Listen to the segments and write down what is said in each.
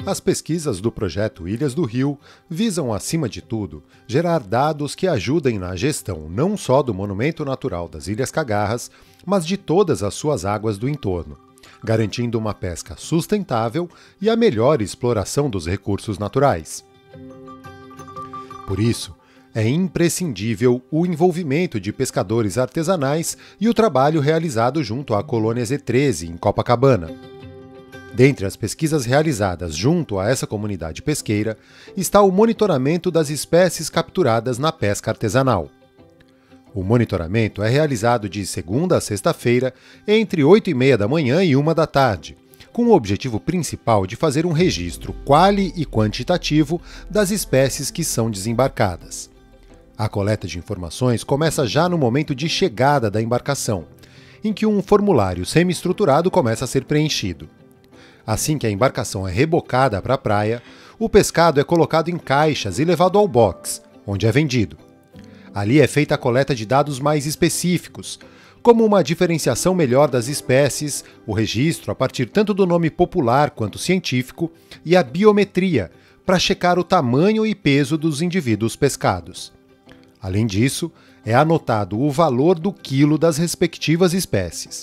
As pesquisas do projeto Ilhas do Rio visam, acima de tudo, gerar dados que ajudem na gestão não só do monumento natural das Ilhas Cagarras, mas de todas as suas águas do entorno, garantindo uma pesca sustentável e a melhor exploração dos recursos naturais. Por isso, é imprescindível o envolvimento de pescadores artesanais e o trabalho realizado junto à Colônia Z13, em Copacabana. Dentre as pesquisas realizadas junto a essa comunidade pesqueira está o monitoramento das espécies capturadas na pesca artesanal. O monitoramento é realizado de segunda a sexta-feira, entre 8h30 da manhã e 1 da tarde, com o objetivo principal de fazer um registro quali e quantitativo das espécies que são desembarcadas. A coleta de informações começa já no momento de chegada da embarcação, em que um formulário semi-estruturado começa a ser preenchido. Assim que a embarcação é rebocada para a praia, o pescado é colocado em caixas e levado ao box, onde é vendido. Ali é feita a coleta de dados mais específicos, como uma diferenciação melhor das espécies, o registro a partir tanto do nome popular quanto científico e a biometria, para checar o tamanho e peso dos indivíduos pescados. Além disso, é anotado o valor do quilo das respectivas espécies.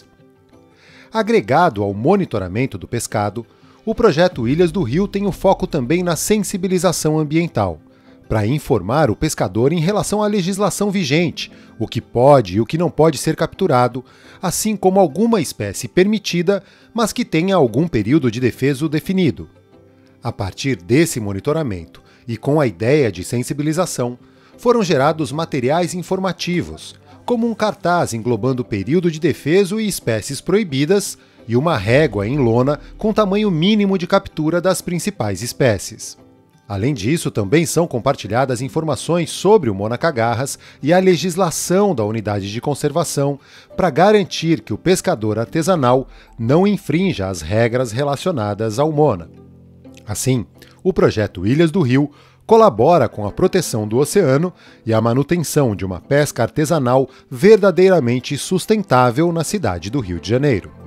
Agregado ao monitoramento do pescado, o projeto Ilhas do Rio tem o foco também na sensibilização ambiental, para informar o pescador em relação à legislação vigente, o que pode e o que não pode ser capturado, assim como alguma espécie permitida, mas que tenha algum período de defeso definido. A partir desse monitoramento e com a ideia de sensibilização, foram gerados materiais informativos, como um cartaz englobando o período de defeso e espécies proibidas, e uma régua em lona com tamanho mínimo de captura das principais espécies. Além disso, também são compartilhadas informações sobre o Mona Cagarras e a legislação da unidade de conservação para garantir que o pescador artesanal não infrinja as regras relacionadas ao Mona. Assim, o projeto Ilhas do Rio colabora com a proteção do oceano e a manutenção de uma pesca artesanal verdadeiramente sustentável na cidade do Rio de Janeiro.